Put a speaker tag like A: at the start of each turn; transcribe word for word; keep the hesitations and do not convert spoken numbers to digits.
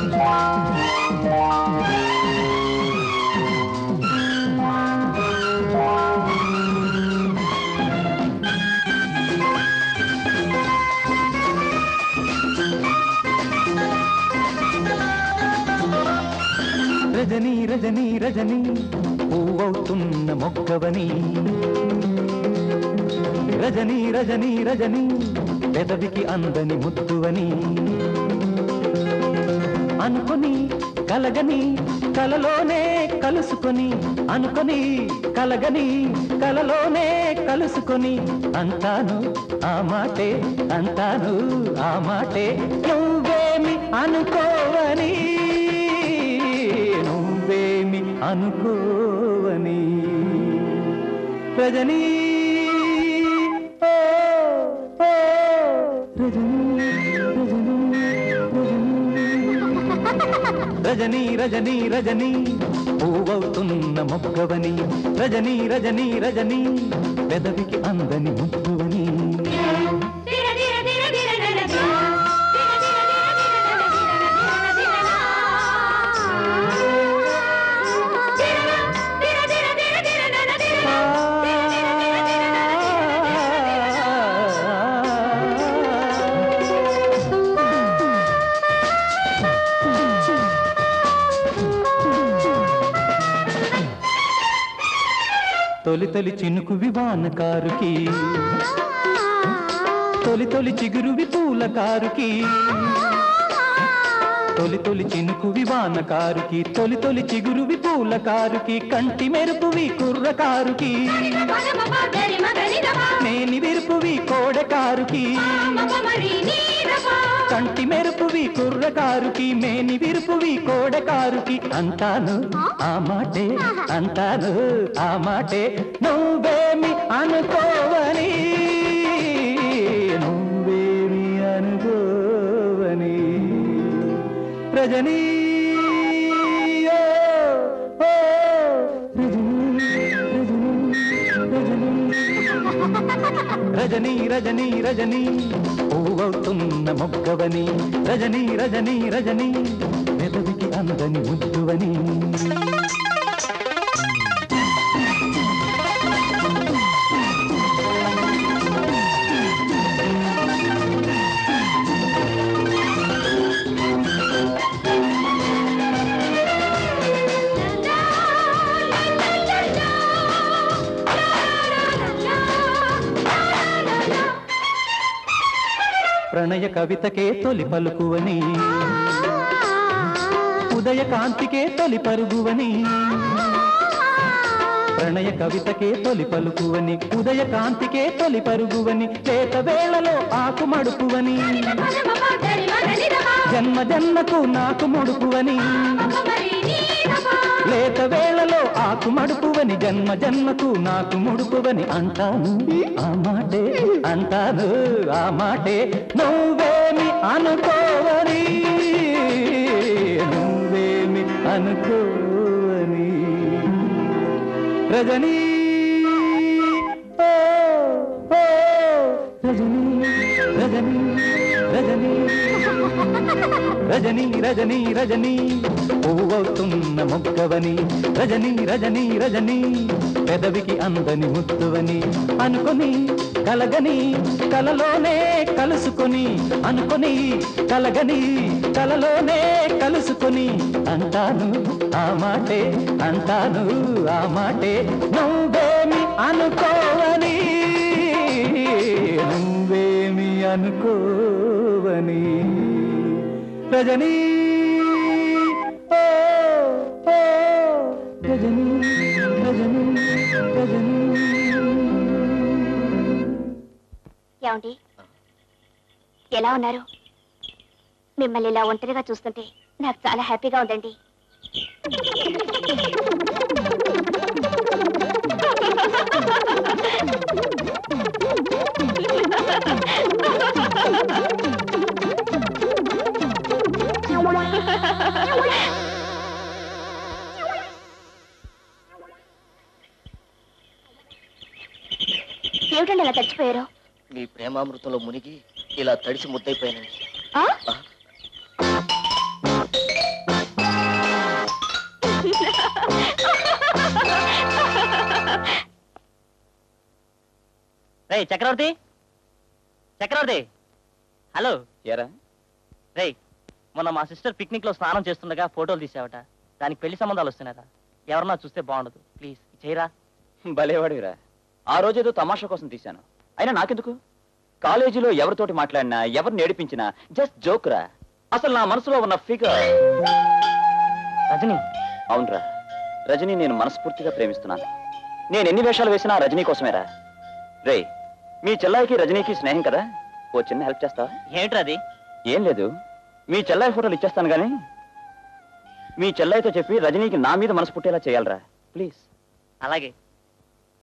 A: రజనీ రజనీ రజనీ పువ్వవుతున్న మొక్కవని రజనీ రజనీ రజనీ పెదవికి అందని ముద్దువని అనుకొని కలగని కలలోనే కలుసుకొని అనుకొని కలగని కలలోనే కలుసుకొని అంటాను ఆ మాటే అంటాను ఆ మాటే నువ్వేమి అనుకోవని నువ్వేమి అనుకోవని రజనీ రజనీ రజనీ రజనీ పువ్వవుతున్న మొక్కవని రజనీ రజనీ రజనీ పెదవికి అందని ముద్దువని తొలి తొలి చినుకు వివాన కారుకి తొలి తొలి చిగురువి పూల కారుకి తొలి తొలి చినుకు వివాన కారుకి తొలి తొలి చిగురువి పూల కారుకి కంటి మెరుపువి కుర్ర కారుకి నేని విరుపువి కోడ కారుకి కంటి మెరుపువి కుర్ర కారుకి మేని విరుపువి కోడ కారుకి అంటాను ఆ మాటే అంటాను ఆ మాటే నువ్వేమి అనుకోవని నువ్వేమి అనుకోవని రజనీ రజనీ రజనీ రజనీ పువ్వవుతున్న మొక్కవని రజనీ రజనీ రజనీ మెదవికి అందని ముద్దువని ప్రణయ కవితకే తొలి పలుకువని ఉదయ కాంతికే తొలి పరుగువని ప్రణయ కవితకే తొలి పలుకువని ఉదయ కాంతికే తొలి పరుగువని లేత వేళలో ఆకు మడుపువని జన్మ జన్మకు నాకు ముడుపువని లేత వేళలో ఆకు మడుపువని జన్మ జన్మకు నాకు ముడుపువని అంటాను ఆ మాటే అంటాను ఆ మాటే నువ్వేమి అనుకోవని నువ్వేమి అనుకోవని రజనీ రజనీ రజనీ రజనీ రజనీ రజనీ రజనీ పువ్వవుతున్న మొక్కవని రజనీ రజనీ రజనీ పెదవికి అందని ముద్దువని అనుకొని కలగని కలలోనే కలుసుకొని అనుకొని కలగని కలలోనే కలుసుకొని అంటాను ఆ మాటే అంటాను ఆ మాటే నువ్వేమి అనుకోవని నువ్వేమి అనుకోవని రజనీ రజనీ రజనీ రజనీ
B: ఏమండి ఎలా ఉన్నారు? మిమ్మల్ని ఇలా ఒంటరిగా చూస్తుంటే నాకు చాలా హ్యాపీగా ఉందండి. ఏమిటండి అలా చచ్చిపోయారు?
C: మీ ప్రేమామృతంలో మునిగి ఇలా తడిసి ముద్దైపోయానండి. రే చక్రవర్తి చక్రవర్తి హలో
D: ఏరా
C: రే మొన్న మా సిస్టర్ పిక్నిక్ లో స్నానం చేస్తుండగా ఫోటోలు తీసావట. దానికి పెళ్లి సంబంధాలు వస్తున్నాయట. ఎవరన్నా చూస్తే బాగుండదు, ప్లీజ్ చేయరా.
D: భలేవాడివిరా. ఆ రోజేదో తమాషా కోసం తీశాను. అయినా నాకెందుకు? కాలేజీలో ఎవరితోటి మాట్లాడినా ఎవరిని ఏడిపించినా జస్ట్ జోక్ రా. అసలు నా మనసులో ఉన్న ఫిగర్
C: రజని.
D: అవునరా, రజనీ నేను మనస్ఫూర్తిగా ప్రేమిస్తున్నాను. నేను ఎన్ని వేషాలు వేసినా రజనీ కోసమేరా. రే, మీ చెల్లాయికి రజనీకి స్నేహం కదా, ఓ చిన్న హెల్ప్ చేస్తావా?
C: ఏంట్రా అది?
D: ఏం లేదు, మీ చెల్లాయి ఫోటోలు ఇచ్చేస్తాను గానీ మీ చెల్లాయితో చెప్పి రజనీకి నా మీద మనసు పుట్టేలా చేయాలరా ప్లీజ్.
C: అలాగే.